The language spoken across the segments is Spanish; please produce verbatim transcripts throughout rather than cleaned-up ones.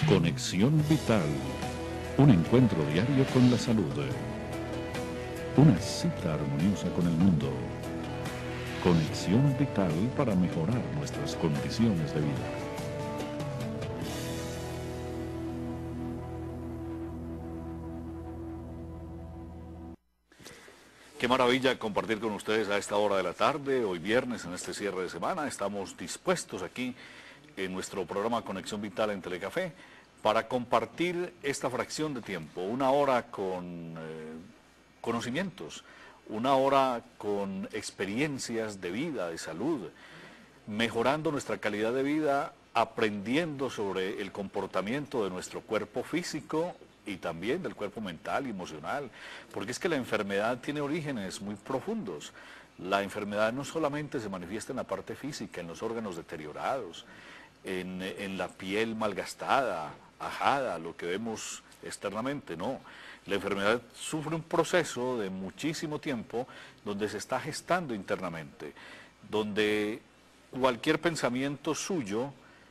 Conexión Vital, un encuentro diario con la salud. Una cita armoniosa con el mundo. Conexión Vital para mejorar nuestras condiciones de vida. Qué maravilla compartir con ustedes a esta hora de la tarde, hoy viernes, en este cierre de semana. Estamos dispuestos aquí en nuestro programa Conexión Vital en Telecafé para compartir esta fracción de tiempo, una hora con eh, conocimientos, una hora con experiencias de vida, de salud, mejorando nuestra calidad de vida, aprendiendo sobre el comportamiento de nuestro cuerpo físico y también del cuerpo mental y emocional, porque es que la enfermedad tiene orígenes muy profundos. La enfermedad no solamente se manifiesta en la parte física, en los órganos deteriorados, en, en la piel malgastada, ajada, lo que vemos externamente, no. La enfermedad sufre un proceso de muchísimo tiempo donde se está gestando internamente, donde cualquier pensamiento suyo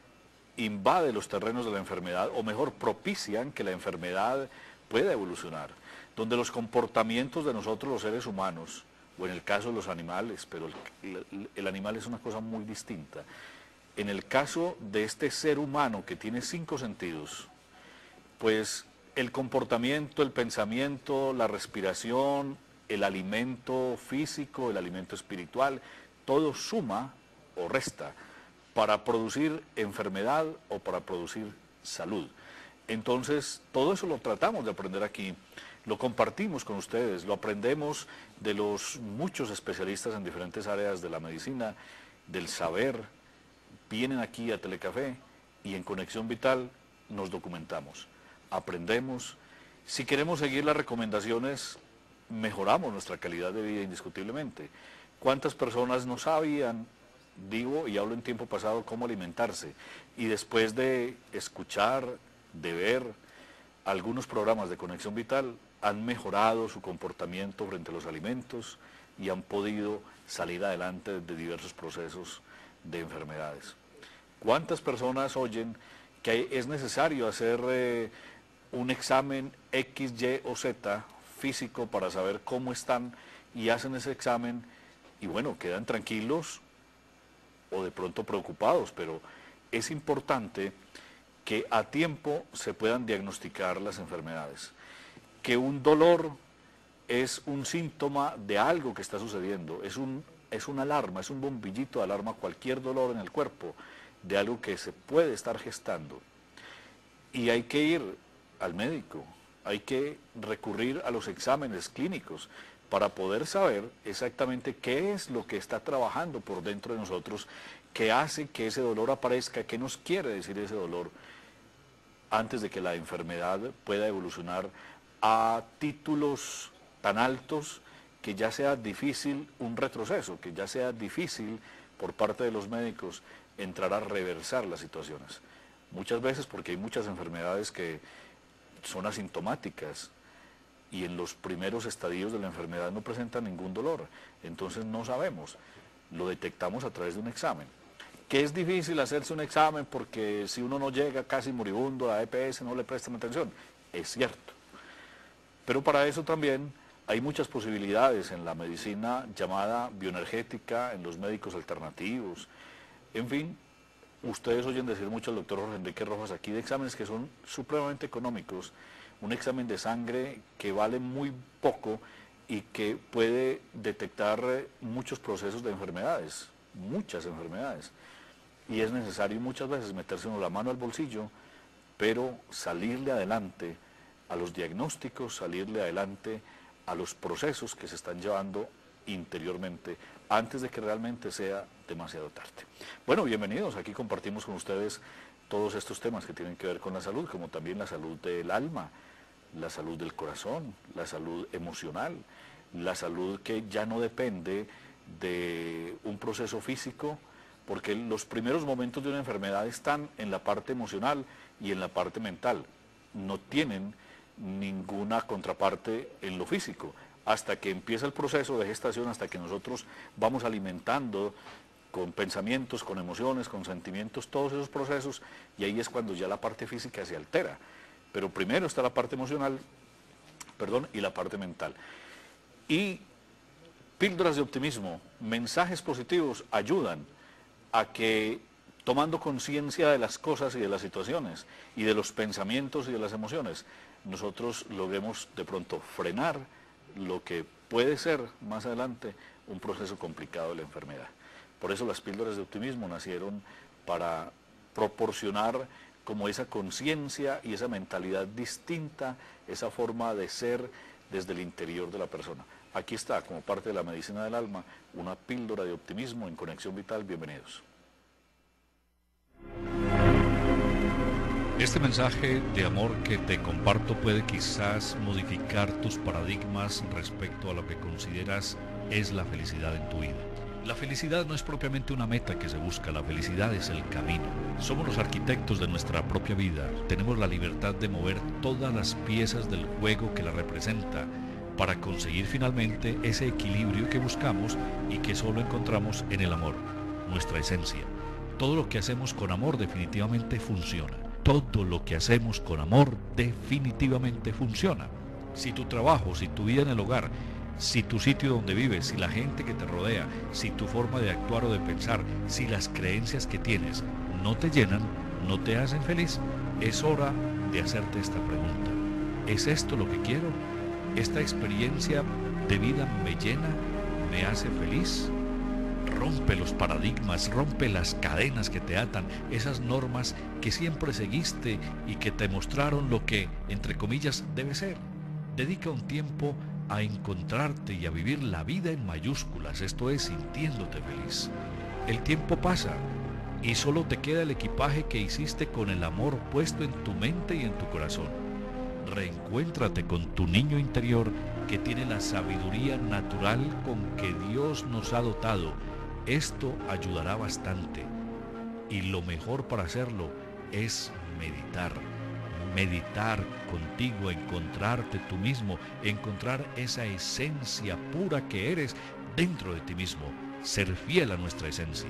invade los terrenos de la enfermedad, o mejor, propician que la enfermedad pueda evolucionar, donde los comportamientos de nosotros los seres humanos, o en el caso de los animales, pero el, el animal es una cosa muy distinta. En el caso de este ser humano que tiene cinco sentidos, pues el comportamiento, el pensamiento, la respiración, el alimento físico, el alimento espiritual, todo suma o resta para producir enfermedad o para producir salud. Entonces, todo eso lo tratamos de aprender aquí, lo compartimos con ustedes, lo aprendemos de los muchos especialistas en diferentes áreas de la medicina, del saber. Vienen aquí a Telecafé y en Conexión Vital nos documentamos, aprendemos. Si queremos seguir las recomendaciones, mejoramos nuestra calidad de vida indiscutiblemente. ¿Cuántas personas no sabían, digo y hablo en tiempo pasado, cómo alimentarse? Y después de escuchar, de ver algunos programas de Conexión Vital, han mejorado su comportamiento frente a los alimentos y han podido salir adelante de diversos procesos de enfermedades. ¿Cuántas personas oyen que es necesario hacer eh, un examen X, Y o Z físico para saber cómo están, y hacen ese examen y bueno, quedan tranquilos o de pronto preocupados? Pero es importante que a tiempo se puedan diagnosticar las enfermedades, que un dolor es un síntoma de algo que está sucediendo, es un es una alarma, es un bombillito de alarma, cualquier dolor en el cuerpo, de algo que se puede estar gestando. Y hay que ir al médico, hay que recurrir a los exámenes clínicos para poder saber exactamente qué es lo que está trabajando por dentro de nosotros, qué hace que ese dolor aparezca, qué nos quiere decir ese dolor, antes de que la enfermedad pueda evolucionar a títulos tan altos que ya sea difícil un retroceso, que ya sea difícil por parte de los médicos entrar a reversar las situaciones. Muchas veces porque hay muchas enfermedades que son asintomáticas y en los primeros estadios de la enfermedad no presentan ningún dolor, entonces no sabemos, lo detectamos a través de un examen. Que es difícil hacerse un examen porque si uno no llega casi moribundo a E P S no le prestan atención, es cierto, pero para eso también hay muchas posibilidades en la medicina llamada bioenergética, en los médicos alternativos, en fin, ustedes oyen decir mucho al doctor Jorge Enrique Rojas aquí de exámenes que son supremamente económicos, un examen de sangre que vale muy poco y que puede detectar muchos procesos de enfermedades, muchas enfermedades, y es necesario muchas veces meterse la mano al bolsillo, pero salirle adelante a los diagnósticos, salirle adelante a los procesos que se están llevando interiormente antes de que realmente sea demasiado tarde. Bueno, bienvenidos, aquí compartimos con ustedes todos estos temas que tienen que ver con la salud, como también la salud del alma, la salud del corazón, la salud emocional, la salud que ya no depende de un proceso físico, porque los primeros momentos de una enfermedad están en la parte emocional y en la parte mental, no tienen ninguna contraparte en lo físico, hasta que empieza el proceso de gestación, hasta que nosotros vamos alimentando con pensamientos, con emociones, con sentimientos, todos esos procesos, y ahí es cuando ya la parte física se altera. Pero primero está la parte emocional, perdón, y la parte mental. Y píldoras de optimismo, mensajes positivos ayudan a que, tomando conciencia de las cosas y de las situaciones, y de los pensamientos y de las emociones, nosotros logremos de pronto frenar lo que puede ser más adelante un proceso complicado de la enfermedad. Por eso las píldoras de optimismo nacieron para proporcionar como esa conciencia y esa mentalidad distinta, esa forma de ser desde el interior de la persona. Aquí está, como parte de la medicina del alma, una píldora de optimismo en Conexión Vital. Bienvenidos. Este mensaje de amor que te comparto puede quizás modificar tus paradigmas respecto a lo que consideras es la felicidad en tu vida. La felicidad no es propiamente una meta que se busca, la felicidad es el camino. Somos los arquitectos de nuestra propia vida, tenemos la libertad de mover todas las piezas del juego que la representa para conseguir finalmente ese equilibrio que buscamos y que solo encontramos en el amor, nuestra esencia. Todo lo que hacemos con amor definitivamente funciona. Todo lo que hacemos con amor definitivamente funciona. Si tu trabajo, si tu vida en el hogar, si tu sitio donde vives, si la gente que te rodea, si tu forma de actuar o de pensar, si las creencias que tienes no te llenan, no te hacen feliz, es hora de hacerte esta pregunta. ¿Es esto lo que quiero? ¿Esta experiencia de vida me llena? ¿Me hace feliz? Rompe los paradigmas, rompe las cadenas que te atan, esas normas que siempre seguiste y que te mostraron lo que, entre comillas, debe ser. Dedica un tiempo a encontrarte y a vivir la vida en mayúsculas, esto es, sintiéndote feliz. El tiempo pasa y solo te queda el equipaje que hiciste con el amor puesto en tu mente y en tu corazón. Reencuéntrate con tu niño interior que tiene la sabiduría natural con que Dios nos ha dotado. Esto ayudará bastante y lo mejor para hacerlo es meditar. Meditar contigo, encontrarte tú mismo, encontrar esa esencia pura que eres dentro de ti mismo, ser fiel a nuestra esencia.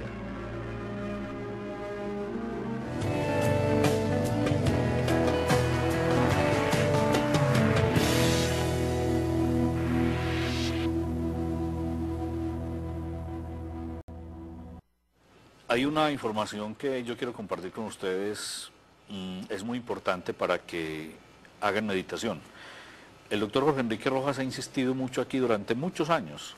Hay una información que yo quiero compartir con ustedes, mm, es muy importante para que hagan meditación. El doctor Jorge Enrique Rojas ha insistido mucho aquí durante muchos años.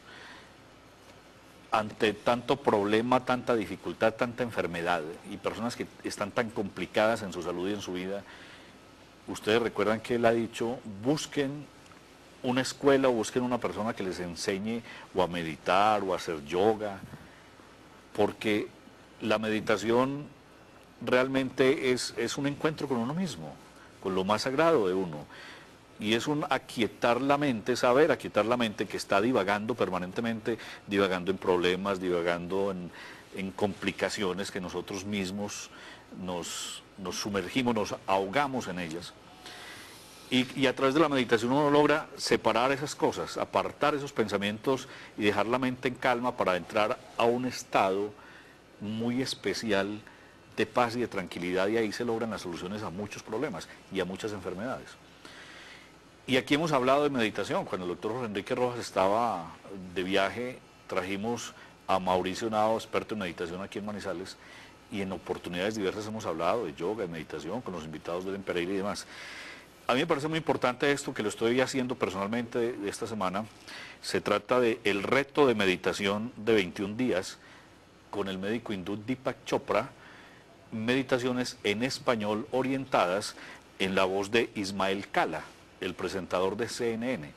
Ante tanto problema, tanta dificultad, tanta enfermedad y personas que están tan complicadas en su salud y en su vida, ustedes recuerdan que él ha dicho, busquen una escuela o busquen una persona que les enseñe o a meditar o a hacer yoga, porque la meditación realmente es, es un encuentro con uno mismo, con lo más sagrado de uno. Y es un aquietar la mente, saber aquietar la mente que está divagando permanentemente, divagando en problemas, divagando en, en complicaciones que nosotros mismos nos, nos sumergimos, nos ahogamos en ellas. Y, y a través de la meditación uno logra separar esas cosas, apartar esos pensamientos y dejar la mente en calma para entrar a un estado muy especial de paz y de tranquilidad, y ahí se logran las soluciones a muchos problemas y a muchas enfermedades. Y aquí hemos hablado de meditación. Cuando el doctor Jorge Enrique Rojas estaba de viaje, trajimos a Mauricio Nao, experto en meditación aquí en Manizales, y en oportunidades diversas hemos hablado de yoga, de meditación, con los invitados de Pereira y demás. A mí me parece muy importante esto, que lo estoy haciendo personalmente de, de esta semana. Se trata de el reto de meditación de veintiún días con el médico hindú Deepak Chopra, meditaciones en español orientadas en la voz de Ismael Cala, el presentador de C N N.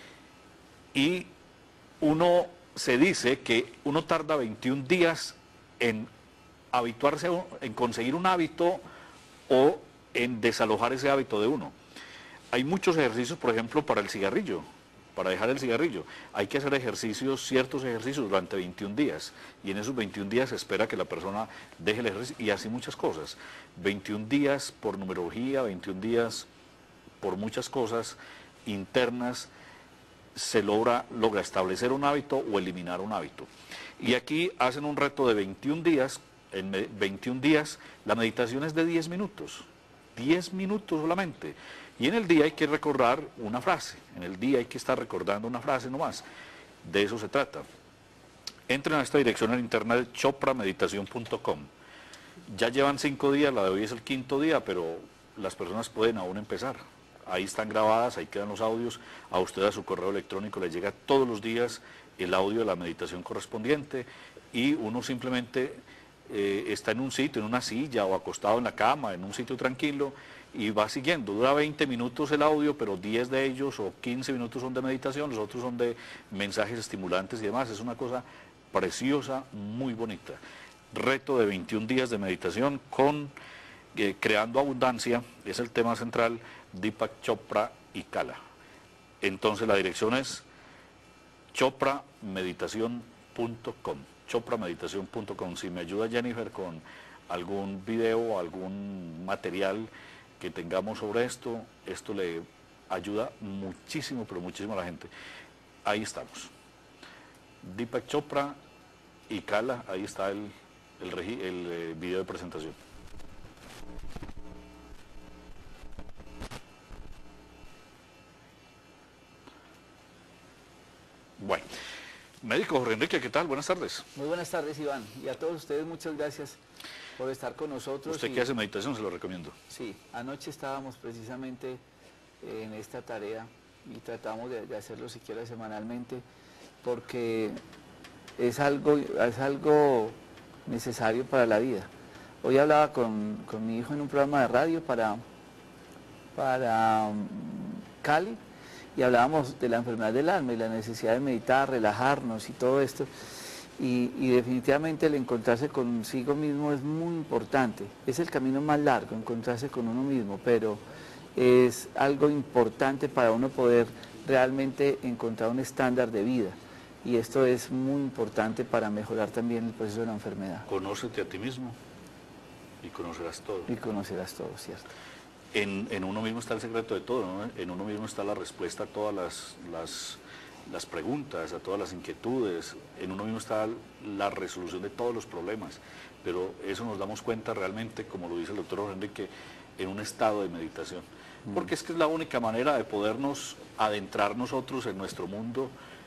Y uno se dice que uno tarda veintiún días en habituarse, en conseguir un hábito o en desalojar ese hábito de uno. Hay muchos ejercicios, por ejemplo, para el cigarrillo, para dejar el cigarrillo. Hay que hacer ejercicios, ciertos ejercicios durante veintiún días, y en esos veintiún días se espera que la persona deje el ejercicio, y así muchas cosas. veintiún días por numerología, veintiún días por muchas cosas internas, se logra, logra establecer un hábito o eliminar un hábito. Y aquí hacen un reto de veintiún días, en veintiún días la meditación es de diez minutos, diez minutos solamente. Y en el día hay que recordar una frase, en el día hay que estar recordando una frase nomás, de eso se trata. Entren a esta dirección en internet, chopra meditación punto com. Ya llevan cinco días, la de hoy es el quinto día, pero las personas pueden aún empezar. Ahí están grabadas, ahí quedan los audios, a usted a su correo electrónico le llega todos los días el audio de la meditación correspondiente y uno simplemente eh, está en un sitio, en una silla o acostado en la cama, en un sitio tranquilo y va siguiendo. Dura veinte minutos el audio, pero diez de ellos o quince minutos son de meditación, los otros son de mensajes estimulantes y demás. Es una cosa preciosa, muy bonita. Reto de veintiún días de meditación con eh, Creando Abundancia, es el tema central, Deepak Chopra y Kala. Entonces la dirección es chopra meditación punto com, chopra meditación punto com. Si me ayuda Jennifer con algún video o algún material que tengamos sobre esto, esto le ayuda muchísimo, pero muchísimo a la gente. Ahí estamos. Deepak Chopra y Kala, ahí está el, el, el, el eh, video de presentación. Bueno, médico Jorge Enrique, ¿qué tal? Buenas tardes. Muy buenas tardes, Iván, y a todos ustedes muchas gracias por estar con nosotros. Usted y, que hace meditación, se lo recomiendo. Sí, anoche estábamos precisamente en esta tarea y tratamos de, de hacerlo siquiera semanalmente porque es algo, es algo necesario para la vida. Hoy hablaba con, con mi hijo en un programa de radio para, para um, Cali, y hablábamos de la enfermedad del alma y la necesidad de meditar, relajarnos y todo esto, y, y definitivamente el encontrarse consigo mismo es muy importante. Es el camino más largo, encontrarse con uno mismo, pero es algo importante para uno poder realmente encontrar un estándar de vida, y esto es muy importante para mejorar también el proceso de la enfermedad. Conócete a ti mismo y conocerás todo. Y conocerás todo, ¿cierto? En, en uno mismo está el secreto de todo, ¿no? En uno mismo está la respuesta a todas las, las, las preguntas, a todas las inquietudes, en uno mismo está la resolución de todos los problemas, pero eso nos damos cuenta realmente, como lo dice el doctor Jorge Enrique, en un estado de meditación, porque es que es la única manera de podernos adentrar nosotros en nuestro mundo.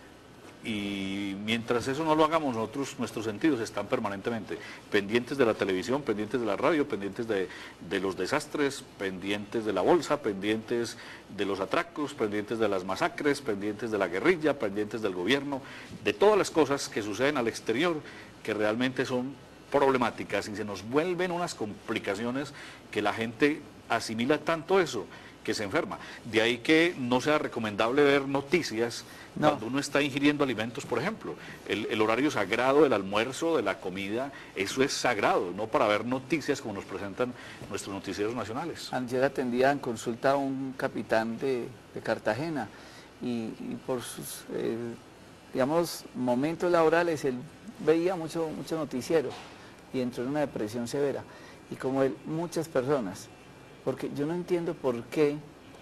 Y mientras eso no lo hagamos nosotros, nuestros sentidos están permanentemente pendientes de la televisión, pendientes de la radio, pendientes de, de los desastres, pendientes de la bolsa, pendientes de los atracos, pendientes de las masacres, pendientes de la guerrilla, pendientes del gobierno, de todas las cosas que suceden al exterior que realmente son problemáticas y se nos vuelven unas complicaciones que la gente asimila tanto eso que se enferma. De ahí que no sea recomendable ver noticias no. cuando uno está ingiriendo alimentos, por ejemplo. El, el horario sagrado del almuerzo, de la comida, eso es sagrado, no para ver noticias como nos presentan nuestros noticieros nacionales. Ayer atendía en consulta a un capitán de, de Cartagena y, y por sus, eh, digamos, momentos laborales, él veía mucho, mucho noticiero y entró en una depresión severa. Y como él, muchas personas, porque yo no entiendo por qué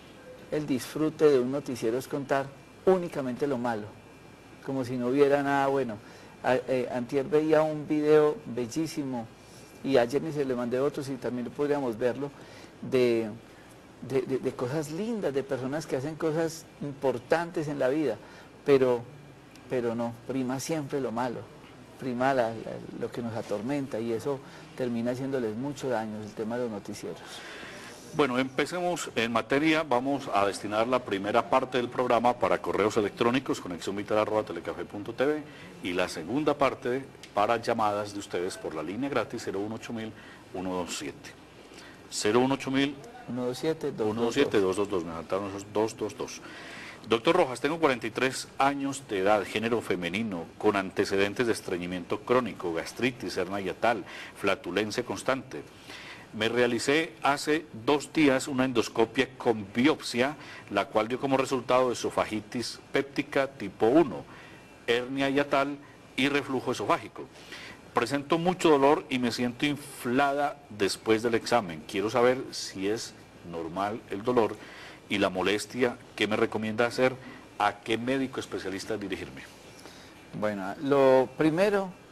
el disfrute de un noticiero es contar únicamente lo malo, como si no hubiera nada bueno. A, eh, antier veía un video bellísimo, y ayer ni se le mandé otros y también podríamos verlo, de, de, de, de cosas lindas, de personas que hacen cosas importantes en la vida, pero, pero no, prima siempre lo malo, prima la, la, lo que nos atormenta, y eso termina haciéndoles mucho daño, el tema de los noticieros. Bueno, empecemos en materia. Vamos a destinar la primera parte del programa para correos electrónicos, conexión vital arroba telecafé punto t v, y la segunda parte para llamadas de ustedes por la línea gratis cero uno ocho mil uno dos siete. cero uno ocho mil uno dos siete dos dos dos, me faltaron esos dos dos dos. Doctor Rojas, tengo cuarenta y tres años de edad, género femenino, con antecedentes de estreñimiento crónico, gastritis, hernia hiatal, flatulencia constante. Me realicé hace dos días una endoscopia con biopsia, la cual dio como resultado esofagitis péptica tipo uno, hernia hiatal y reflujo esofágico. Presento mucho dolor y me siento inflada después del examen. Quiero saber si es normal el dolor y la molestia. ¿Qué me recomienda hacer? ¿A qué médico especialista dirigirme? Bueno, lo primero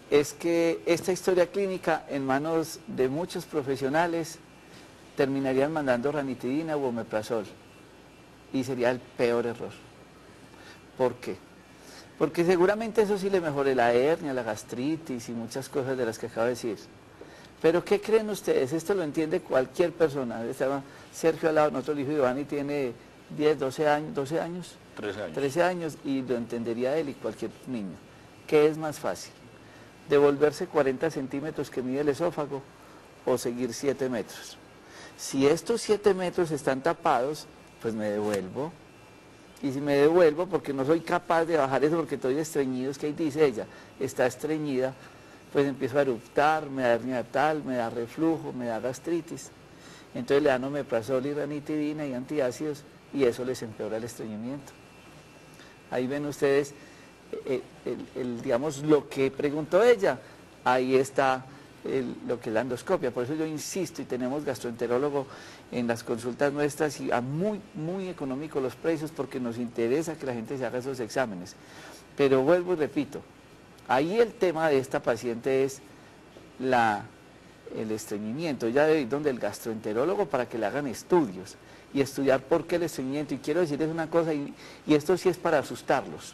es que esta historia clínica en manos de muchos profesionales terminarían mandando ranitidina u omeprazol y sería el peor error. ¿Por qué? Porque seguramente eso sí le mejore la hernia, la gastritis y muchas cosas de las que acabo de decir. Pero ¿qué creen ustedes? Esto lo entiende cualquier persona. Estaba Sergio al lado, nuestro hijo Giovanni tiene diez, doce años, doce años, trece años. trece años y lo entendería él y cualquier niño. ¿Qué es más fácil? ¿Devolverse cuarenta centímetros que mide el esófago o seguir siete metros? Si estos siete metros están tapados, pues me devuelvo. Y si me devuelvo porque no soy capaz de bajar eso porque estoy estreñido, es que ahí dice ella, está estreñida, pues empiezo a eruptar, me da hernia tal, me da reflujo, me da gastritis. Entonces le dan omeprazol y ranitidina y antiácidos y eso les empeora el estreñimiento. Ahí ven ustedes, el, el, el, digamos, lo que preguntó ella, ahí está el, lo que es la endoscopia. Por eso yo insisto y tenemos gastroenterólogo en las consultas nuestras y a muy, muy económicos los precios porque nos interesa que la gente se haga esos exámenes. Pero vuelvo y repito, ahí el tema de esta paciente es la, el estreñimiento. Ella debe ir donde el gastroenterólogo para que le hagan estudios y estudiar por qué el estreñimiento. Y quiero decirles una cosa, y, y esto sí es para asustarlos.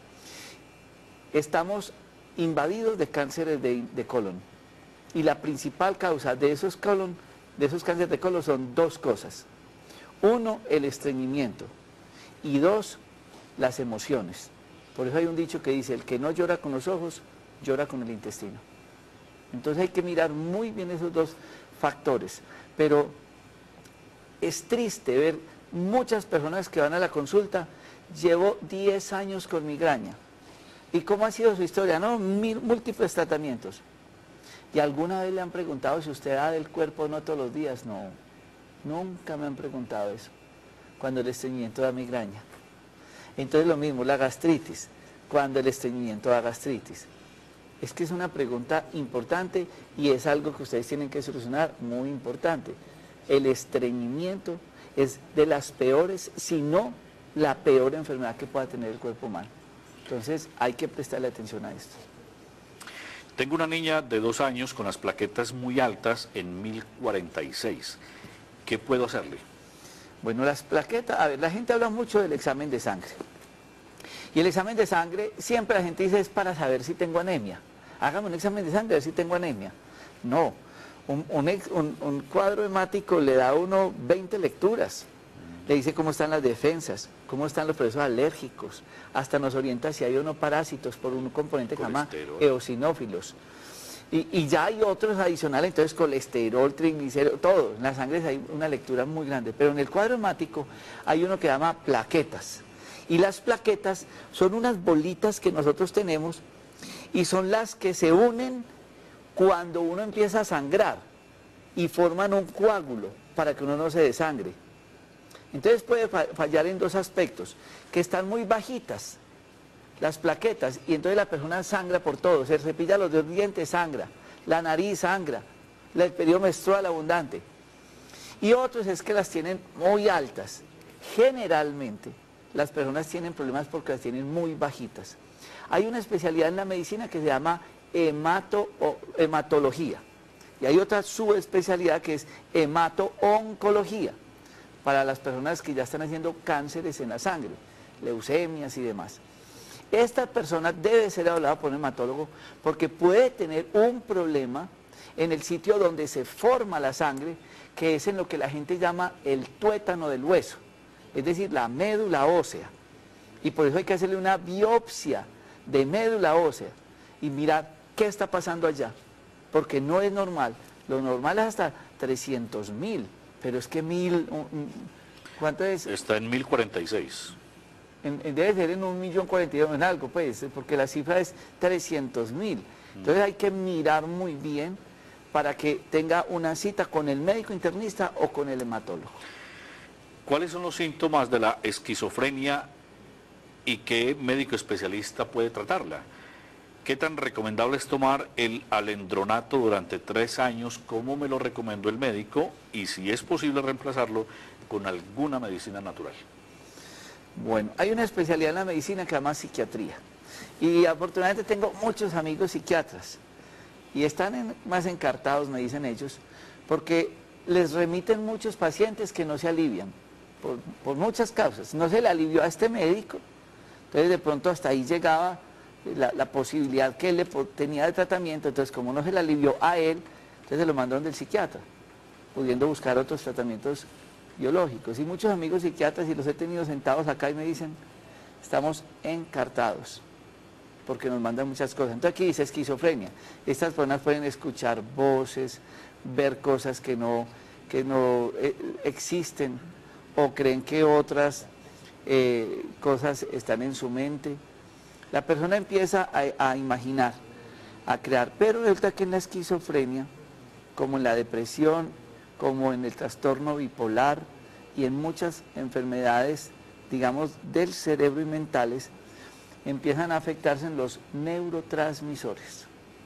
Estamos invadidos de cánceres de, de colon y la principal causa de esos, colon, de esos cánceres de colon son dos cosas. Uno, el estreñimiento y dos, las emociones. Por eso hay un dicho que dice, el que no llora con los ojos, llora con el intestino. Entonces hay que mirar muy bien esos dos factores. Pero es triste ver muchas personas que van a la consulta, llevo diez años con migraña. ¿Y cómo ha sido su historia? No, mil, múltiples tratamientos. ¿Y alguna vez le han preguntado si usted da del cuerpo o no todos los días? No, nunca me han preguntado eso, cuando el estreñimiento da migraña. Entonces lo mismo, la gastritis, cuando el estreñimiento da gastritis. Es que es una pregunta importante y es algo que ustedes tienen que solucionar, muy importante. El estreñimiento es de las peores, si no la peor enfermedad que pueda tener el cuerpo humano. Entonces hay que prestarle atención a esto. Tengo una niña de dos años con las plaquetas muy altas en mil cuarenta y seis. ¿Qué puedo hacerle? Bueno, las plaquetas, a ver, la gente habla mucho del examen de sangre. Y el examen de sangre, siempre la gente dice es para saber si tengo anemia. Hágame un examen de sangre a ver si tengo anemia. No, un, un, un, un cuadro hemático le da a uno veinte lecturas. Le dice cómo están las defensas, cómo están los procesos alérgicos, hasta nos orienta si hay o no parásitos por un componente que se llama eosinófilos. Y, y ya hay otros adicionales, entonces colesterol, triglicéridos, todo. En la sangre hay una lectura muy grande, pero en el cuadro hemático hay uno que se llama plaquetas. Y las plaquetas son unas bolitas que nosotros tenemos y son las que se unen cuando uno empieza a sangrar y forman un coágulo para que uno no se desangre. Entonces puede fallar en dos aspectos, que están muy bajitas las plaquetas y entonces la persona sangra por todo, se cepilla los dientes, sangra, la nariz sangra, el periodo menstrual abundante. Y otros es que las tienen muy altas. Generalmente las personas tienen problemas porque las tienen muy bajitas. Hay una especialidad en la medicina que se llama hemato, o, hematología y hay otra subespecialidad que es hemato-oncología, para las personas que ya están haciendo cánceres en la sangre, leucemias y demás. Esta persona debe ser hablada por un hematólogo porque puede tener un problema en el sitio donde se forma la sangre, que es en lo que la gente llama el tuétano del hueso, es decir, la médula ósea. Y por eso hay que hacerle una biopsia de médula ósea y mirar qué está pasando allá, porque no es normal. Lo normal es hasta trescientos mil. Pero es que mil, ¿cuánto es? Está en mil cuarenta y seis. En, en, debe ser en un millón cuarenta y dos en algo, pues, porque la cifra es trescientos mil. Entonces hay que mirar muy bien para que tenga una cita con el médico internista o con el hematólogo. ¿Cuáles son los síntomas de la esquizofrenia y qué médico especialista puede tratarla? ¿Qué tan recomendable es tomar el alendronato durante tres años? ¿Cómo me lo recomendó el médico? Y si es posible reemplazarlo con alguna medicina natural. Bueno, hay una especialidad en la medicina que se llama psiquiatría. Y afortunadamente tengo muchos amigos psiquiatras. y están en, más encartados, me dicen ellos, porque les remiten muchos pacientes que no se alivian, por, por muchas causas. No se le alivió a este médico, entonces de pronto hasta ahí llegaba la, la posibilidad que él le tenía de tratamiento, entonces como no se le alivió a él, entonces se lo mandaron del psiquiatra, pudiendo buscar otros tratamientos biológicos. Y muchos amigos psiquiatras, y los he tenido sentados acá y me dicen, estamos encartados, porque nos mandan muchas cosas. Entonces aquí dice esquizofrenia. Estas personas pueden escuchar voces, ver cosas que no, que no eh, existen, o creen que otras eh, cosas están en su mente. La persona empieza a, a imaginar, a crear, pero resulta que en la esquizofrenia, como en la depresión, como en el trastorno bipolar y en muchas enfermedades, digamos, del cerebro y mentales, empiezan a afectarse en los neurotransmisores.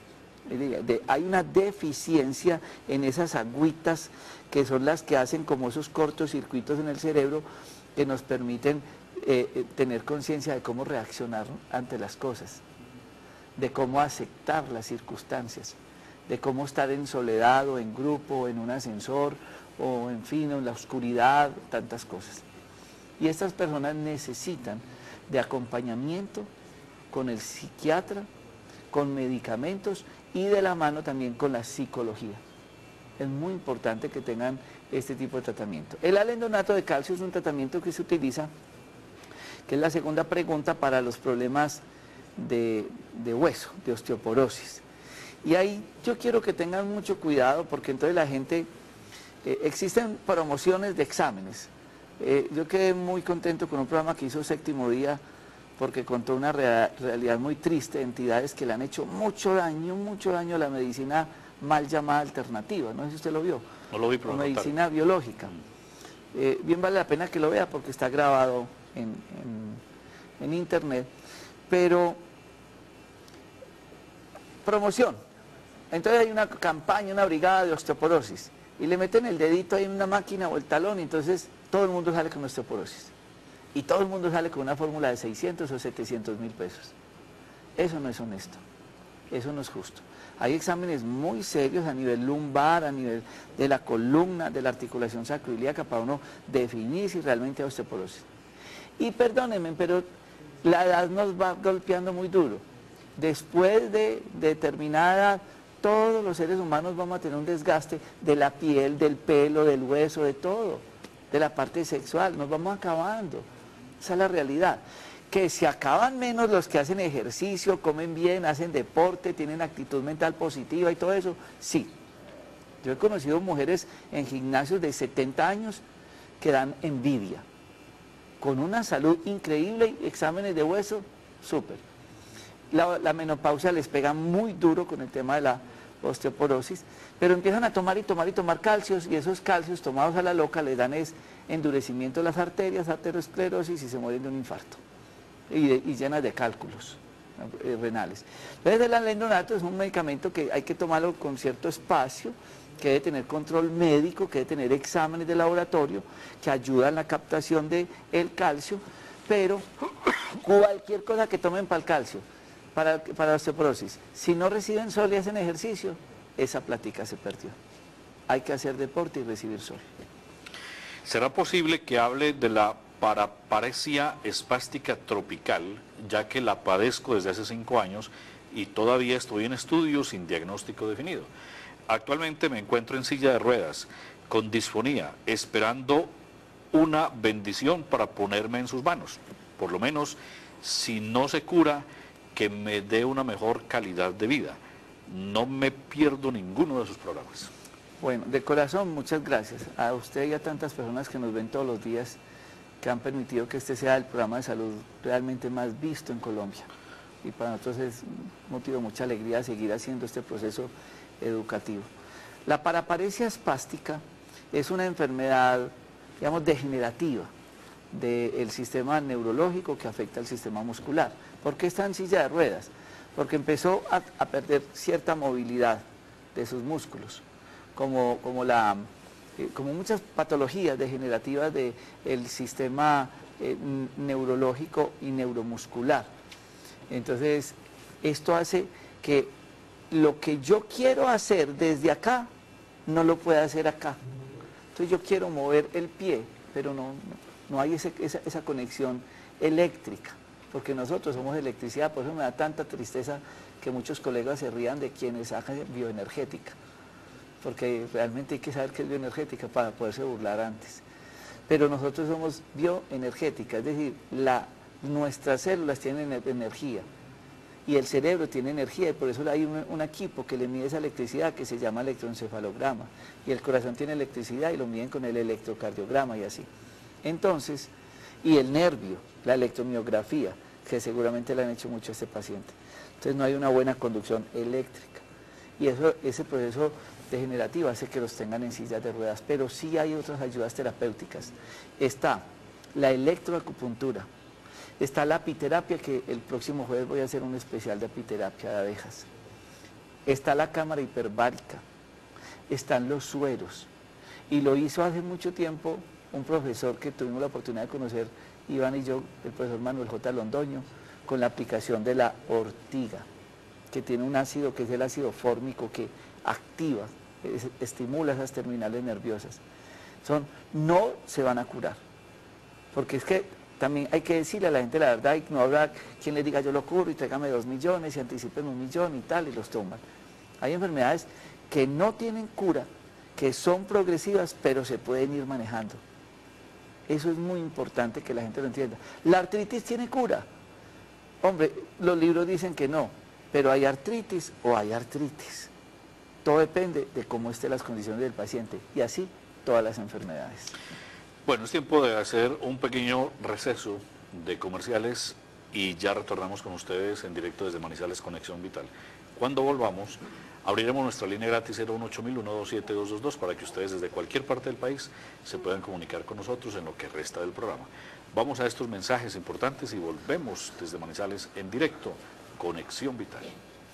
Hay una deficiencia en esas agüitas que son las que hacen como esos cortocircuitos en el cerebro que nos permiten eh, tener conciencia de cómo reaccionar ante las cosas, de cómo aceptar las circunstancias, de cómo estar en soledad o en grupo, o en un ascensor, o en fin, en la oscuridad, tantas cosas. Y estas personas necesitan de acompañamiento con el psiquiatra, con medicamentos y de la mano también con la psicología. Es muy importante que tengan este tipo de tratamiento. El alendonato de calcio es un tratamiento que se utiliza, que es la segunda pregunta para los problemas de, de hueso, de osteoporosis. Y ahí yo quiero que tengan mucho cuidado porque entonces la gente, eh, existen promociones de exámenes. Eh, yo quedé muy contento con un programa que hizo Séptimo Día porque contó una rea realidad muy triste de entidades que le han hecho mucho daño, mucho daño a la medicina mal llamada alternativa. No sé si usted lo vio. No lo vi, pero o medicina biológica. Eh, bien vale la pena que lo vea porque está grabado en, en, en internet. Pero, promoción. Entonces hay una campaña, una brigada de osteoporosis. Y le meten el dedito ahí en una máquina o el talón y entonces todo el mundo sale con osteoporosis. Y todo el mundo sale con una fórmula de seiscientos o setecientos mil pesos. Eso no es honesto, eso no es justo. Hay exámenes muy serios a nivel lumbar, a nivel de la columna, de la articulación sacroiliaca, para uno definir si realmente hay osteoporosis. Y perdónenme, pero la edad nos va golpeando muy duro. Después de determinada edad, todos los seres humanos vamos a tener un desgaste de la piel, del pelo, del hueso, de todo, de la parte sexual, nos vamos acabando. Esa es la realidad, que se acaban menos los que hacen ejercicio, comen bien, hacen deporte, tienen actitud mental positiva y todo eso, sí. Yo he conocido mujeres en gimnasios de setenta años que dan envidia, con una salud increíble y exámenes de hueso, súper. La, la menopausia les pega muy duro con el tema de la osteoporosis, pero empiezan a tomar y tomar y tomar calcios, y esos calcios tomados a la loca les dan es endurecimiento de las arterias, aterosclerosis y se mueren de un infarto y, de, y llenas de cálculos eh, renales. Entonces el alendonato es un medicamento que hay que tomarlo con cierto espacio, que debe tener control médico, que debe tener exámenes de laboratorio, que ayudan en la captación del calcio, pero cualquier cosa que tomen para el calcio, para, para la osteoporosis, si no reciben sol y hacen ejercicio, esa plática se perdió. Hay que hacer deporte y recibir sol. ¿Será posible que hable de la paraparesia espástica tropical, ya que la padezco desde hace cinco años y todavía estoy en estudio sin diagnóstico definido? Actualmente me encuentro en silla de ruedas, con disfonía, esperando una bendición para ponerme en sus manos. Por lo menos, si no se cura, que me dé una mejor calidad de vida. No me pierdo ninguno de sus programas. Bueno, de corazón, muchas gracias a usted y a tantas personas que nos ven todos los días, que han permitido que este sea el programa de salud realmente más visto en Colombia. Y para nosotros es motivo de mucha alegría seguir haciendo este proceso educativo. La paraparesia espástica es una enfermedad, digamos, degenerativa del sistema neurológico que afecta al sistema muscular. ¿Por qué está en silla de ruedas? Porque empezó a, a perder cierta movilidad de sus músculos, como, como, la, eh, como muchas patologías degenerativas del sistema eh, neurológico y neuromuscular. Entonces, esto hace que lo que yo quiero hacer desde acá, no lo puedo hacer acá. Entonces yo quiero mover el pie, pero no, no hay ese, esa, esa conexión eléctrica, porque nosotros somos electricidad. Por eso me da tanta tristeza que muchos colegas se rían de quienes hacen bioenergética, porque realmente hay que saber qué es bioenergética para poderse burlar antes. Pero nosotros somos bioenergética, es decir, la, nuestras células tienen energía y el cerebro tiene energía, y por eso hay un, un equipo que le mide esa electricidad que se llama electroencefalograma, y el corazón tiene electricidad y lo miden con el electrocardiograma y así. Entonces, y el nervio, la electromiografía, que seguramente le han hecho mucho a este paciente. Entonces no hay una buena conducción eléctrica, y eso, ese proceso degenerativo hace que los tengan en sillas de ruedas, pero sí hay otras ayudas terapéuticas. Está la electroacupuntura, está la apiterapia, que el próximo jueves voy a hacer un especial de apiterapia de abejas, está la cámara hiperbárica, están los sueros, y lo hizo hace mucho tiempo un profesor que tuvimos la oportunidad de conocer, Iván y yo, el profesor Manuel J. Londoño, con la aplicación de la ortiga, que tiene un ácido que es el ácido fórmico, que activa, es, estimula esas terminales nerviosas. Son, no se van a curar, porque es que también hay que decirle a la gente la verdad, y no habrá quien le diga yo lo curo y tráigame dos millones y anticipen un millón y tal, y los toman. Hay enfermedades que no tienen cura, que son progresivas, pero se pueden ir manejando. Eso es muy importante que la gente lo entienda. ¿La artritis tiene cura? Hombre, los libros dicen que no, pero hay artritis o hay artritis. Todo depende de cómo estén las condiciones del paciente, y así todas las enfermedades. Bueno, es tiempo de hacer un pequeño receso de comerciales y ya retornamos con ustedes en directo desde Manizales Conexión Vital. Cuando volvamos, abriremos nuestra línea gratis cero uno ocho mil, uno dos siete, dos dos dos para que ustedes desde cualquier parte del país se puedan comunicar con nosotros en lo que resta del programa. Vamos a estos mensajes importantes y volvemos desde Manizales en directo, Conexión Vital.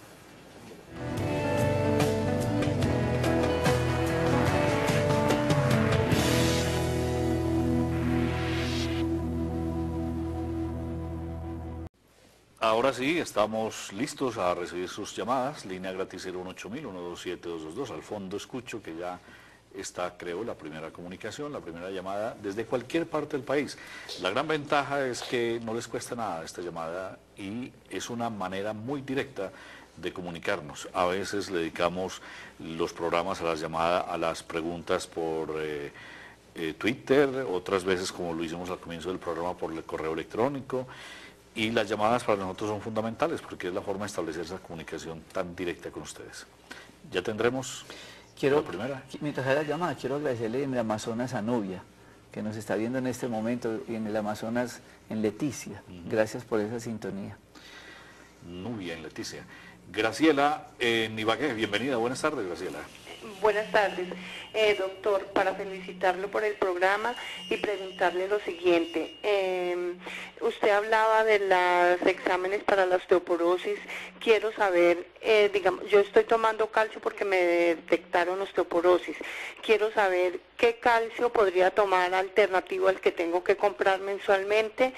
Ahora sí, estamos listos a recibir sus llamadas, línea gratis cero uno ocho mil, uno dos siete, dos dos dos. Al fondo escucho que ya está, creo, la primera comunicación, la primera llamada desde cualquier parte del país. La gran ventaja es que no les cuesta nada esta llamada y es una manera muy directa de comunicarnos. A veces le dedicamos los programas a las llamadas, a las preguntas por eh, eh, Twitter, otras veces, como lo hicimos al comienzo del programa, por el correo electrónico. Y las llamadas para nosotros son fundamentales porque es la forma de establecer esa comunicación tan directa con ustedes. Ya tendremos quiero, la primera. Mientras hay la llamada, quiero agradecerle en el Amazonas a Nubia, que nos está viendo en este momento, y en el Amazonas en Leticia. Uh-huh. Gracias por esa sintonía. Nubia en Leticia. Graciela en Ibagué, bienvenida, buenas tardes, Graciela. Buenas tardes, eh, doctor, para felicitarlo por el programa y preguntarle lo siguiente. Eh, usted hablaba de los exámenes para la osteoporosis. Quiero saber, eh, digamos, yo estoy tomando calcio porque me detectaron osteoporosis. Quiero saber qué calcio podría tomar alternativo al que tengo que comprar mensualmente,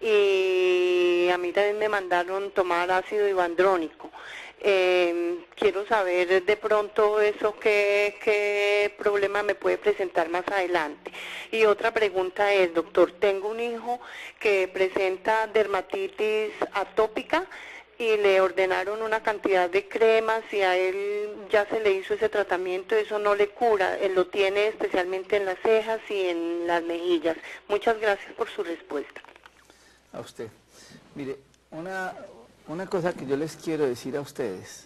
y a mí también me mandaron tomar ácido ibandrónico. Eh, quiero saber de pronto eso qué, qué problema me puede presentar más adelante. Y otra pregunta es, doctor, tengo un hijo que presenta dermatitis atópica y le ordenaron una cantidad de cremas y a él ya se le hizo ese tratamiento, eso no le cura, él lo tiene especialmente en las cejas y en las mejillas. Muchas gracias por su respuesta. A usted. Mire, una... Una cosa que yo les quiero decir a ustedes,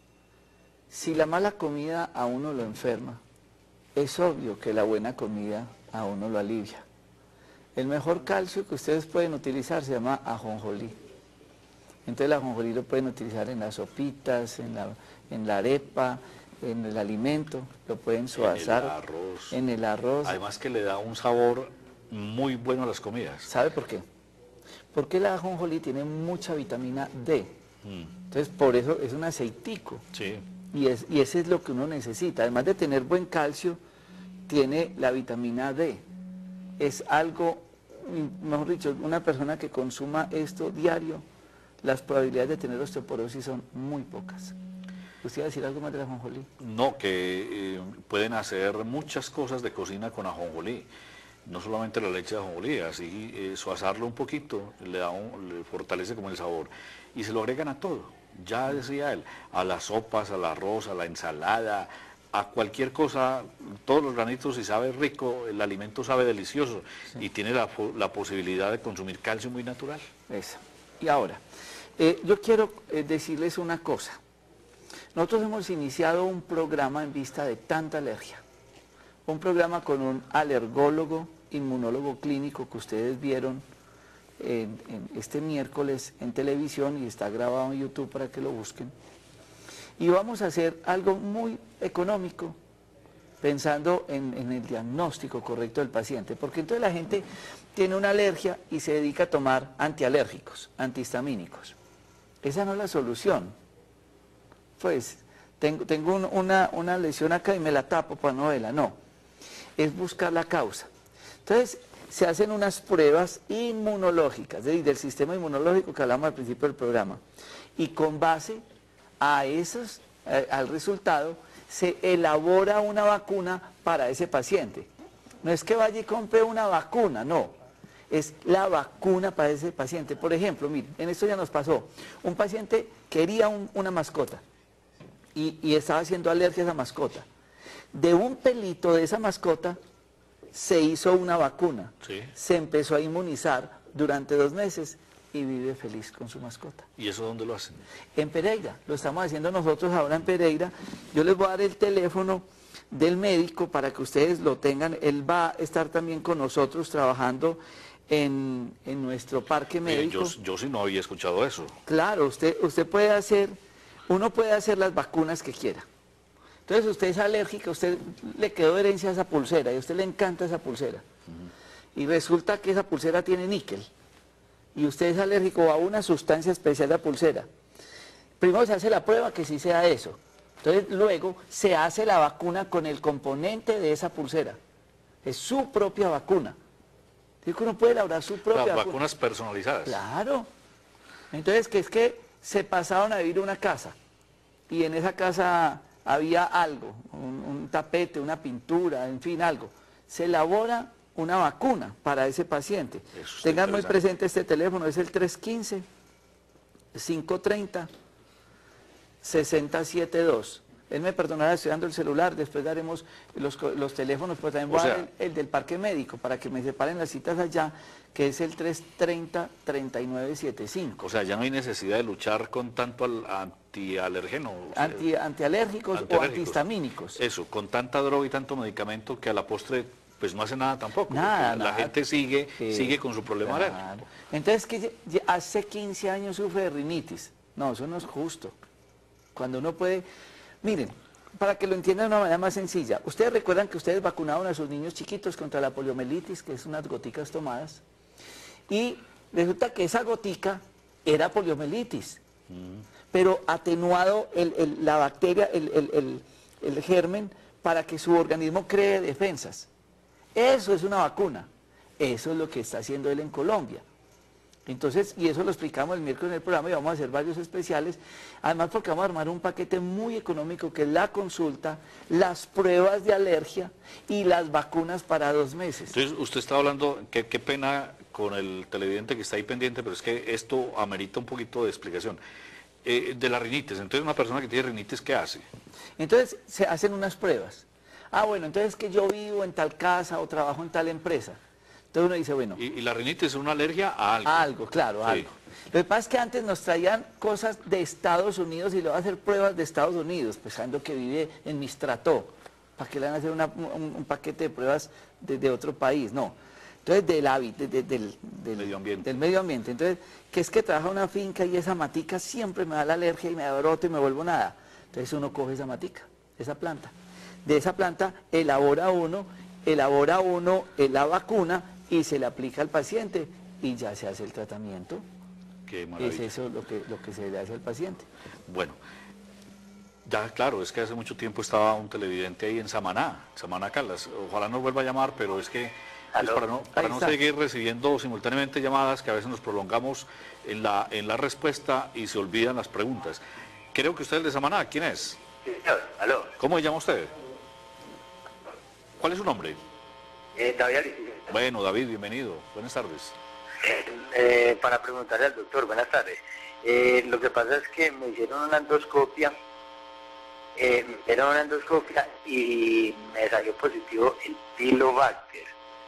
si la mala comida a uno lo enferma, es obvio que la buena comida a uno lo alivia. El mejor calcio que ustedes pueden utilizar se llama ajonjolí. Entonces el ajonjolí lo pueden utilizar en las sopitas, en la, en la arepa, en el alimento, lo pueden suavizar, en el arroz. En el arroz. Además que le da un sabor muy bueno a las comidas. ¿Sabe por qué? Porque el ajonjolí tiene mucha vitamina D, mm. entonces por eso es un aceitico, sí. y, es, y ese es lo que uno necesita. Además de tener buen calcio, tiene la vitamina D. Es algo, mejor dicho, una persona que consuma esto diario, las probabilidades de tener osteoporosis son muy pocas. ¿Usted iba a decir algo más de la ajonjolí? No, que eh, pueden hacer muchas cosas de cocina con ajonjolí. No solamente la leche de ajonjolí, así eh, suazarlo un poquito, le, da un, le fortalece como el sabor. Y se lo agregan a todo, ya decía él, a las sopas, al arroz, a la ensalada, a cualquier cosa, todos los granitos, y sabe rico, el alimento sabe delicioso, sí. Y tiene la, la posibilidad de consumir calcio muy natural. Eso. Y ahora, eh, yo quiero eh, decirles una cosa. Nosotros hemos iniciado un programa en vista de tanta alergia. Un programa con un alergólogo, inmunólogo clínico que ustedes vieron en, en este miércoles en televisión y está grabado en YouTube para que lo busquen. Y vamos a hacer algo muy económico, pensando en, en el diagnóstico correcto del paciente, porque entonces la gente tiene una alergia y se dedica a tomar antialérgicos, antihistamínicos. Esa no es la solución. Pues, tengo, tengo un, una, una lesión acá y me la tapo para no verla, no. Es buscar la causa. Entonces, se hacen unas pruebas inmunológicas, de, del sistema inmunológico que hablamos al principio del programa, y con base a esos, eh, al resultado, se elabora una vacuna para ese paciente. No es que vaya y compre una vacuna, no. Es la vacuna para ese paciente. Por ejemplo, miren, en esto ya nos pasó. Un paciente quería un, una mascota y, y estaba haciendo alergia a esa mascota. De un pelito de esa mascota se hizo una vacuna. Sí. Se empezó a inmunizar durante dos meses y vive feliz con su mascota. ¿Y eso dónde lo hacen? En Pereira, lo estamos haciendo nosotros ahora en Pereira. Yo les voy a dar el teléfono del médico para que ustedes lo tengan. Él va a estar también con nosotros trabajando en, en nuestro parque médico. Eh, yo, yo sí no había escuchado eso. Claro, usted, usted puede hacer, uno puede hacer las vacunas que quiera. Entonces usted es alérgico, usted le quedó herencia a esa pulsera y a usted le encanta esa pulsera. Uh-huh. Y resulta que esa pulsera tiene níquel. Y usted es alérgico a una sustancia especial de la pulsera. Primero se hace la prueba que sí sea eso. Entonces luego se hace la vacuna con el componente de esa pulsera. Es su propia vacuna. ¿Sí que uno puede elaborar su propia Las vacuna? vacunas personalizadas. Claro. Entonces, que es que se pasaron a vivir a una casa. Y en esa casa había algo, un, un tapete, una pintura, en fin, algo. Se elabora una vacuna para ese paciente. Tengan muy presente este teléfono, es el tres uno cinco, cinco tres cero, seis cero siete dos. Él me perdonará, estoy dando el celular, después daremos los, los teléfonos, pero también voy a dar el, el del parque médico, para que me separen las citas allá, que es el tres tres cero, tres nueve siete cinco. O sea, ya no hay necesidad de luchar con tanto al, antialergeno. Anti, antialérgicos, antialérgicos o antihistamínicos. Eso, con tanta droga y tanto medicamento que a la postre pues no hace nada tampoco. Nada, la nada. gente sigue, Sí, sigue con su problema claro. alérgico. Entonces, que hace quince años sufre de rinitis. No, eso no es justo. Cuando uno puede... Miren, para que lo entiendan de una manera más sencilla, ustedes recuerdan que ustedes vacunaron a sus niños chiquitos contra la poliomielitis, que es unas goticas tomadas, y resulta que esa gotica era poliomielitis, mm. pero atenuado el, el, la bacteria, el, el, el, el germen, para que su organismo cree defensas. Eso es una vacuna. Eso es lo que está haciendo él en Colombia. Entonces, y eso lo explicamos el miércoles en el programa y vamos a hacer varios especiales, además porque vamos a armar un paquete muy económico que es la consulta, las pruebas de alergia y las vacunas para dos meses. Entonces, usted está hablando, qué, qué pena con el televidente que está ahí pendiente, pero es que esto amerita un poquito de explicación. Eh, de la rinitis, entonces una persona que tiene rinitis, ¿qué hace? Entonces, se hacen unas pruebas. Ah, bueno, entonces que yo vivo en tal casa o trabajo en tal empresa. Entonces uno dice, bueno... ¿Y, y la rinitis es una alergia a algo? A algo, claro, a sí. algo. Lo que pasa es que antes nos traían cosas de Estados Unidos y le van a hacer pruebas de Estados Unidos, pensando que vive en Mistrató. ¿Para qué le van a hacer una, un, un paquete de pruebas de, de otro país? No. Entonces, del hábito, de, de, del, del, medio ambiente. del medio ambiente. Entonces, que es que trabaja una finca y esa matica siempre me da la alergia y me da brote y me vuelvo nada. Entonces uno coge esa matica, esa planta. De esa planta elabora uno, elabora uno la vacuna y se le aplica al paciente y ya se hace el tratamiento. Qué maravilla. Es eso lo que, lo que se le hace al paciente. Bueno, ya claro, es que hace mucho tiempo estaba un televidente ahí en Samaná, Samaná Caldas. Ojalá nos vuelva a llamar, pero es que pues, para no, para no seguir recibiendo simultáneamente llamadas, que a veces nos prolongamos en la, en la respuesta y se olvidan las preguntas. Creo que usted es de Samaná. ¿Quién es? Sí, señor. Aló. ¿Cómo se llama usted? ¿Cuál es su nombre? Eh, David Alicia. Bueno, David, bienvenido. Buenas tardes. Eh, eh, para preguntarle al doctor, buenas tardes. Eh, lo que pasa es que me hicieron una endoscopia, eh, me hicieron una endoscopia y me salió positivo el Pilobacter.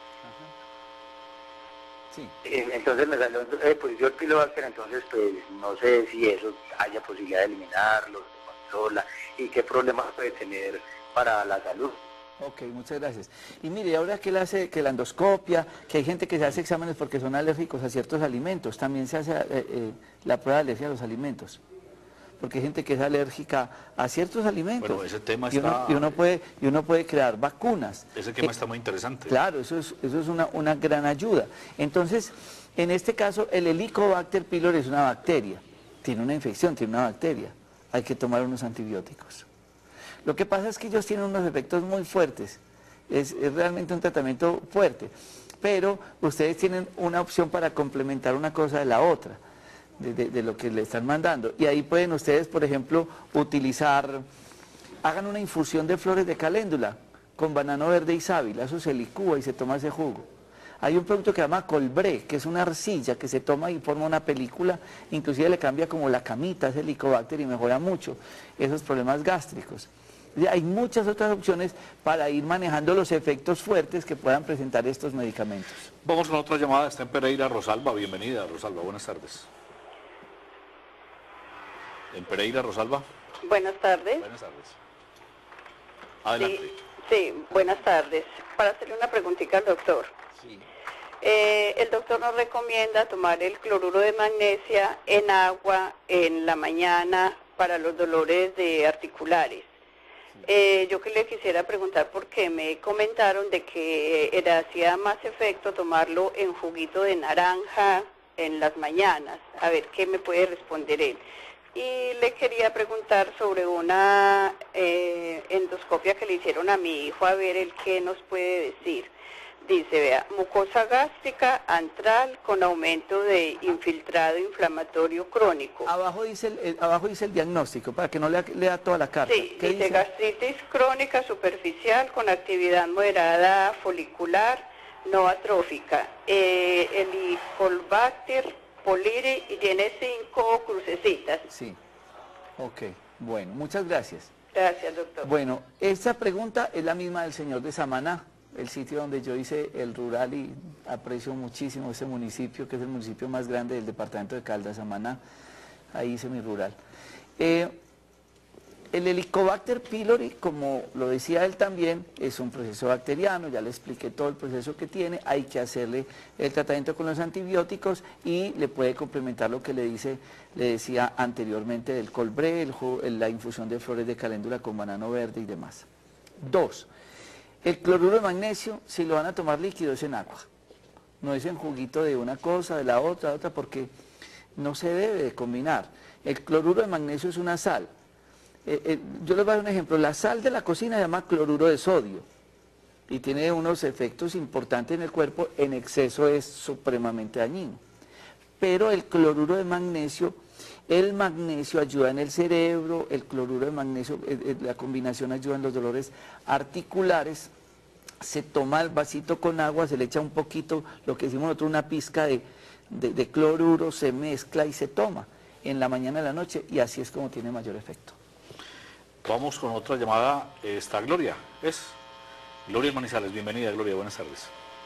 Sí. Eh, entonces me salió eh, positivo el Pilobacter, entonces pues no sé si eso haya posibilidad de eliminarlo, se controla y qué problemas puede tener para la salud. Ok, muchas gracias. Y mire, ahora que él hace que la endoscopia, que hay gente que se hace exámenes porque son alérgicos a ciertos alimentos, también se hace eh, eh, la prueba de alergia a los alimentos. Porque hay gente que es alérgica a ciertos alimentos. Bueno, ese tema y uno, está... y uno puede, y uno puede crear vacunas. Ese tema Eh, está muy interesante. Claro, eso es, eso es una, una gran ayuda. Entonces, en este caso, el Helicobacter pylori es una bacteria. Tiene una infección, tiene una bacteria. Hay que tomar unos antibióticos. Lo que pasa es que ellos tienen unos efectos muy fuertes, es, es realmente un tratamiento fuerte, pero ustedes tienen una opción para complementar una cosa de la otra, de, de, de lo que le están mandando. Y ahí pueden ustedes, por ejemplo, utilizar, hagan una infusión de flores de caléndula con banano verde y sábila, eso se licúa y se toma ese jugo. Hay un producto que se llama colbré, que es una arcilla que se toma y forma una película, inclusive le cambia como la camita, ese Helicobacter, y mejora mucho esos problemas gástricos. Hay muchas otras opciones para ir manejando los efectos fuertes que puedan presentar estos medicamentos. Vamos con otra llamada. Está en Pereira, Rosalba. Bienvenida, Rosalba. Buenas tardes. En Pereira, Rosalba. Buenas tardes. Buenas tardes. Adelante. Sí, sí, buenas tardes. Para hacerle una preguntita al doctor. Sí. Eh, el doctor nos recomienda tomar el cloruro de magnesia en agua en la mañana para los dolores de articulares. Eh, yo que le quisiera preguntar porque me comentaron de que era, hacía más efecto tomarlo en juguito de naranja en las mañanas. A ver, ¿qué me puede responder él? Y le quería preguntar sobre una eh, endoscopia que le hicieron a mi hijo, a ver el qué nos puede decir. Dice, vea, mucosa gástrica antral con aumento de infiltrado inflamatorio crónico. Abajo dice el, el- abajo dice el diagnóstico, para que no lea, lea toda la carta. Sí, ¿Qué dice, dice? gastritis crónica superficial con actividad moderada folicular no atrófica. Eh, Helicobacter pylori y tiene cinco crucecitas. Sí. Ok, bueno, muchas gracias. Gracias, doctor. Bueno, esta pregunta es la misma del señor de Samaná, el sitio donde yo hice el rural y aprecio muchísimo ese municipio, que es el municipio más grande del departamento de Caldas, Samaná. Ahí hice mi rural. Eh, el Helicobacter pylori, como lo decía él también, es un proceso bacteriano, ya le expliqué todo el proceso que tiene, hay que hacerle el tratamiento con los antibióticos y le puede complementar lo que le dice, le decía anteriormente del colbré, el ju- la infusión de flores de caléndula con banano verde y demás. Dos, el cloruro de magnesio, si lo van a tomar líquido, es en agua, no es en juguito de una cosa, de la otra, de otra, porque no se debe de combinar. El cloruro de magnesio es una sal. Eh, eh, yo les voy a dar un ejemplo, la sal de la cocina se llama cloruro de sodio y tiene unos efectos importantes en el cuerpo, en exceso es supremamente dañino. Pero el cloruro de magnesio, el magnesio ayuda en el cerebro, el cloruro de magnesio, eh, eh, la combinación ayuda en los dolores articulares, se toma el vasito con agua, se le echa un poquito, lo que decimos nosotros, una pizca de, de, de cloruro, se mezcla y se toma en la mañana y la noche y así es como tiene mayor efecto. Vamos con otra llamada. Está Gloria. Es Gloria en Manizales. Bienvenida, Gloria. Buenas tardes.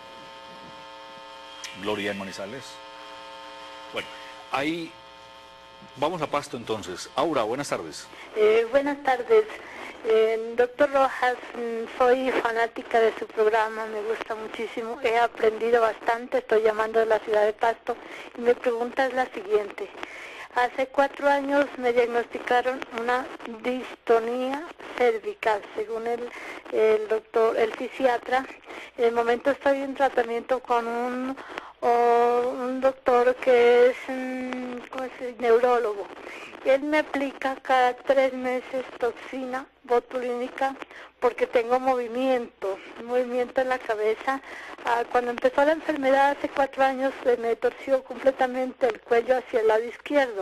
Gloria en Manizales. Bueno, ahí vamos a Pasto entonces. Aura, buenas tardes. Eh, buenas tardes. Eh, doctor Rojas, mm, soy fanática de su programa, me gusta muchísimo, he aprendido bastante, estoy llamando de la ciudad de Pasto y mi pregunta es la siguiente. Hace cuatro años me diagnosticaron una distonía cervical, según el, el doctor, el fisiatra. En el momento estoy en tratamiento con un, o un doctor que es, mm, ¿cómo se dice? Neurólogo. Él me aplica cada tres meses toxina botulínica porque tengo movimiento, movimiento en la cabeza. Ah, cuando empezó la enfermedad hace cuatro años se me torció completamente el cuello hacia el lado izquierdo.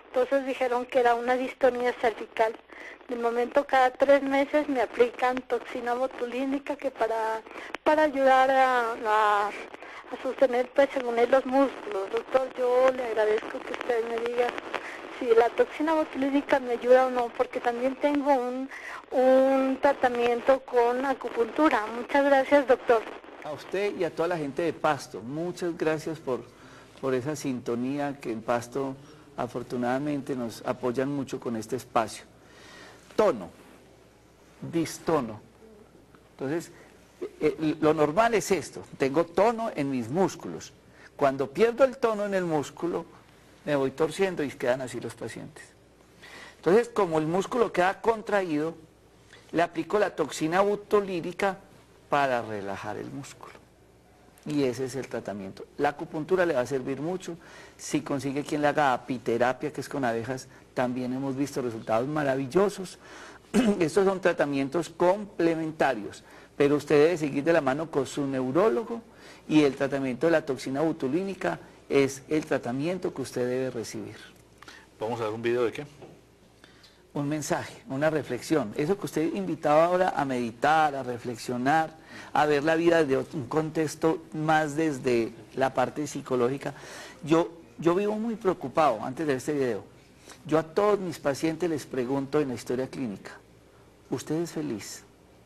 Entonces dijeron que era una distonía cervical. De momento cada tres meses me aplican toxina botulínica que para, para ayudar a, a, a sostener, pues según él, los músculos. Doctor, yo le agradezco que usted me diga si la toxina botulínica me ayuda o no, porque también tengo un, un tratamiento con acupuntura. Muchas gracias, doctor. A usted y a toda la gente de Pasto, muchas gracias por, por esa sintonía que en Pasto afortunadamente nos apoyan mucho con este espacio. Tono, distono. Entonces, eh, lo normal es esto, tengo tono en mis músculos. Cuando pierdo el tono en el músculo, me voy torciendo y quedan así los pacientes. Entonces, como el músculo queda contraído, le aplico la toxina butolírica para relajar el músculo. Y ese es el tratamiento. La acupuntura le va a servir mucho. Si consigue quien le haga apiterapia, que es con abejas, también hemos visto resultados maravillosos. Estos son tratamientos complementarios, pero usted debe seguir de la mano con su neurólogo, y el tratamiento de la toxina butulínica es el tratamiento que usted debe recibir. ¿Vamos a ver un video de qué? Un mensaje, una reflexión. Eso que usted invitaba ahora a meditar, a reflexionar, a ver la vida desde un contexto más desde la parte psicológica. Yo, yo vivo muy preocupado antes de este video. Yo a todos mis pacientes les pregunto en la historia clínica, ¿usted es feliz?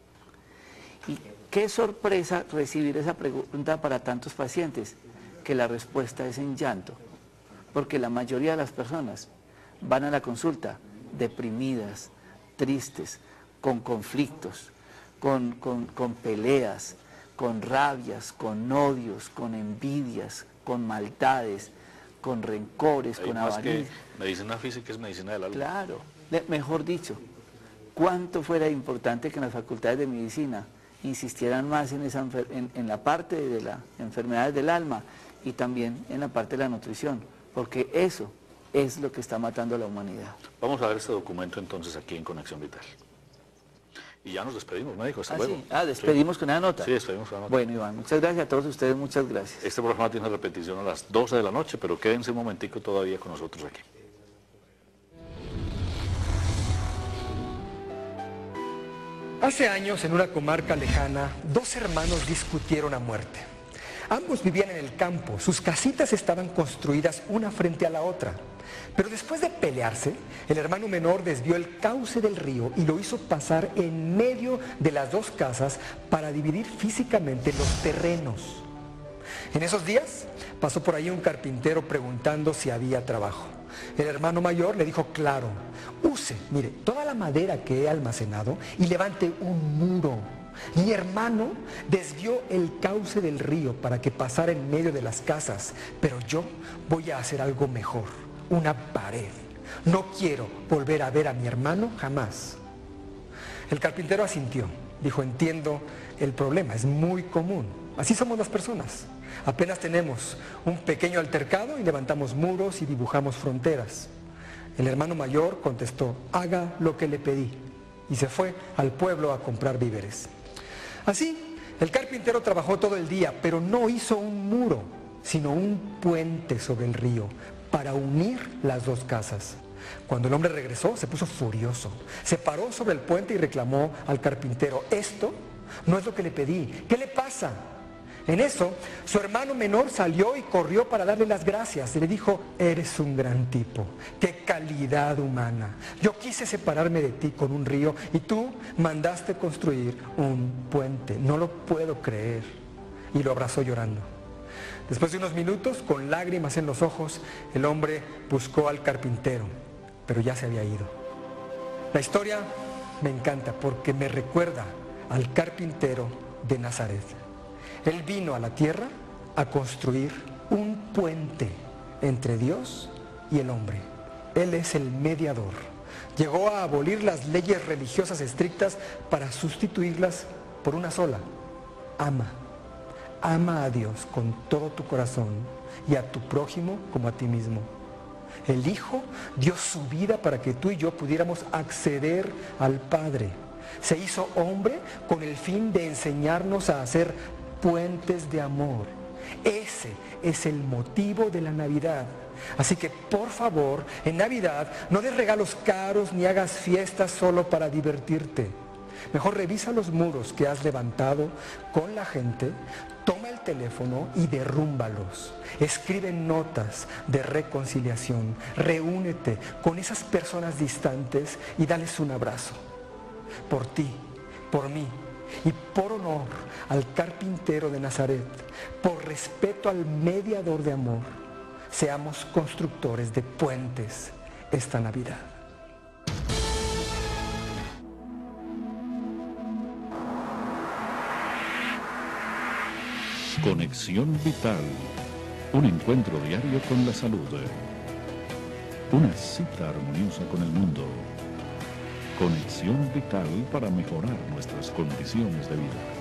Y qué sorpresa recibir esa pregunta para tantos pacientes, que la respuesta es en llanto, porque la mayoría de las personas van a la consulta deprimidas, tristes, con conflictos, con, con, con peleas, con rabias, con odios, con envidias, con maldades, con rencores, Hay con más avaricia. que medicina física es medicina del alma. Claro, de- mejor dicho, cuánto fuera importante que en las facultades de medicina insistieran más en, esa enfer- en, en la parte de las enfermedades del alma y también en la parte de la nutrición, porque eso es lo que está matando a la humanidad. Vamos a ver este documento entonces aquí en Conexión Vital. Y ya nos despedimos, médico, hasta Ah, luego. sí. Ah, despedimos con una nota. Sí, despedimos con una nota. Bueno, Iván, muchas gracias a todos ustedes, muchas gracias. Este programa tiene repetición a las doce de la noche, pero quédense un momentico todavía con nosotros aquí. Hace años, en una comarca lejana, dos hermanos discutieron a muerte. Ambos vivían en el campo, sus casitas estaban construidas una frente a la otra. Pero después de pelearse, el hermano menor desvió el cauce del río y lo hizo pasar en medio de las dos casas para dividir físicamente los terrenos. En esos días, pasó por ahí un carpintero preguntando si había trabajo. El hermano mayor le dijo claro, use, mire, toda la madera que he almacenado y levante un muro. Mi hermano desvió el cauce del río para que pasara en medio de las casas, pero yo voy a hacer algo mejor, una pared. No quiero volver a ver a mi hermano jamás. El carpintero asintió, dijo, entiendo el problema, es muy común. Así somos las personas. Apenas tenemos un pequeño altercado y levantamos muros y dibujamos fronteras. El hermano mayor contestó, haga lo que le pedí, y se fue al pueblo a comprar víveres. Así, el carpintero trabajó todo el día, pero no hizo un muro, sino un puente sobre el río para unir las dos casas. Cuando el hombre regresó, se puso furioso. Se paró sobre el puente y reclamó al carpintero, esto no es lo que le pedí, ¿qué le pasa? En eso, su hermano menor salió y corrió para darle las gracias. Y le dijo, eres un gran tipo, qué calidad humana. Yo quise separarme de ti con un río y tú mandaste construir un puente. No lo puedo creer. Y lo abrazó llorando. Después de unos minutos, con lágrimas en los ojos, el hombre buscó al carpintero, pero ya se había ido. La historia me encanta porque me recuerda al carpintero de Nazaret. Él vino a la tierra a construir un puente entre Dios y el hombre. Él es el mediador. Llegó a abolir las leyes religiosas estrictas para sustituirlas por una sola. Ama. Ama a Dios con todo tu corazón y a tu prójimo como a ti mismo. El Hijo dio su vida para que tú y yo pudiéramos acceder al Padre. Se hizo hombre con el fin de enseñarnos a hacer puentes de amor Ese es el motivo de la Navidad. Así que, por favor, en Navidad no des regalos caros ni hagas fiestas solo para divertirte. Mejor revisa los muros que has levantado con la gente, toma el teléfono y derrúmbalos. Escribe notas de reconciliación, reúnete con esas personas distantes y dales un abrazo. Por ti, por mí y por honor al carpintero de Nazaret, por respeto al mediador de amor, seamos constructores de puentes esta Navidad. Conexión Vital, un encuentro diario con la salud, una cita armoniosa con el mundo. Conexión Vital para mejorar nuestras condiciones de vida.